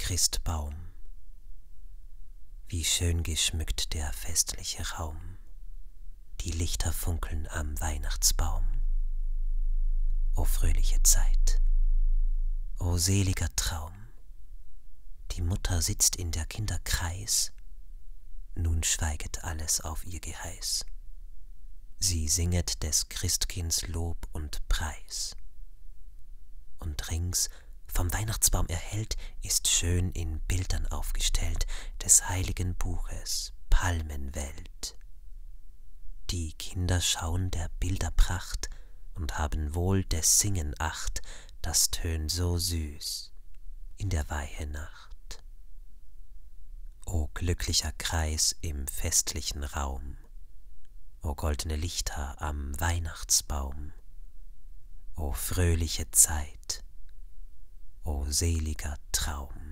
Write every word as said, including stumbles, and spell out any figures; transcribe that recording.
Christbaum. Wie schön geschmückt der festliche Raum, die Lichter funkeln am Weihnachtsbaum. O fröhliche Zeit, o seliger Traum, die Mutter sitzt in der Kinder Kreis, nun schweiget alles auf ihr Geheiß. Sie singet des Christkinds Lob und Preis. Und rings vom Weihnachtsbaum erhellt ist schön in Bildern aufgestellt des heiligen Buches Palmenwelt. Die Kinder schauen der Bilder Pracht und haben wohl des Singen Acht, das tönt so süß in der weihe Nacht. O glücklicher Kreis im festlichen Raum, o goldene Lichter am Weihnachtsbaum, o fröhliche Zeit, o seliger Traum.